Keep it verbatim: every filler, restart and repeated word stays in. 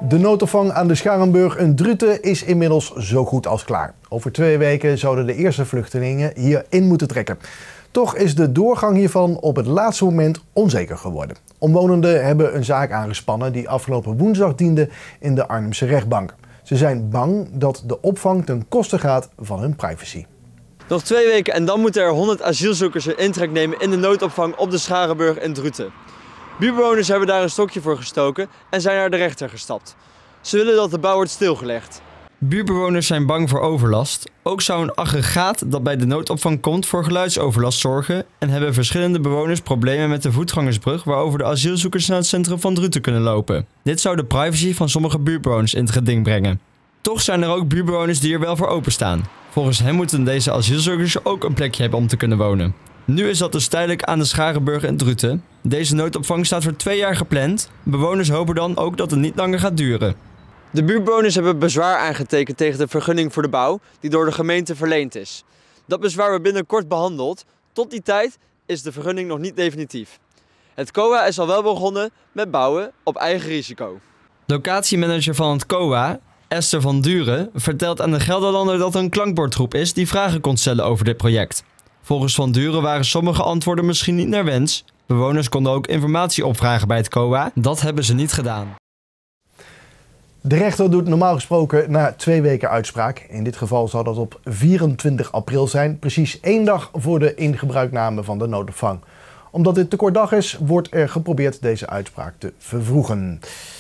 De noodopvang aan de Scharenburg in Druten is inmiddels zo goed als klaar. Over twee weken zouden de eerste vluchtelingen hierin moeten trekken. Toch is de doorgang hiervan op het laatste moment onzeker geworden. Omwonenden hebben een zaak aangespannen die afgelopen woensdag diende in de Arnhemse rechtbank. Ze zijn bang dat de opvang ten koste gaat van hun privacy. Nog twee weken en dan moeten er honderd asielzoekers een intrek nemen in de noodopvang op de Scharenburg in Druten. Buurtbewoners hebben daar een stokje voor gestoken en zijn naar de rechter gestapt. Ze willen dat de bouw wordt stilgelegd. Buurtbewoners zijn bang voor overlast. Ook zou een aggregaat dat bij de noodopvang komt voor geluidsoverlast zorgen en hebben verschillende bewoners problemen met de voetgangersbrug waarover de asielzoekers naar het centrum van Druten kunnen lopen. Dit zou de privacy van sommige buurtbewoners in het geding brengen. Toch zijn er ook buurtbewoners die er wel voor openstaan. Volgens hen moeten deze asielzoekers ook een plekje hebben om te kunnen wonen. Nu is dat dus tijdelijk aan de Scharenburg in Druten. Deze noodopvang staat voor twee jaar gepland. Bewoners hopen dan ook dat het niet langer gaat duren. De buurtbewoners hebben bezwaar aangetekend tegen de vergunning voor de bouw die door de gemeente verleend is. Dat bezwaar wordt binnenkort behandeld. Tot die tijd is de vergunning nog niet definitief. Het C O A is al wel begonnen met bouwen op eigen risico. Locatiemanager van het C O A, Esther van Duren, vertelt aan de Gelderlander dat er een klankbordgroep is die vragen kon stellen over dit project. Volgens Van Duren waren sommige antwoorden misschien niet naar wens. Bewoners konden ook informatie opvragen bij het C O A. Dat hebben ze niet gedaan. De rechter doet normaal gesproken na twee weken uitspraak. In dit geval zal dat op vierentwintig april zijn, precies één dag voor de ingebruikname van de noodopvang. Omdat dit te kort dag is, wordt er geprobeerd deze uitspraak te vervroegen.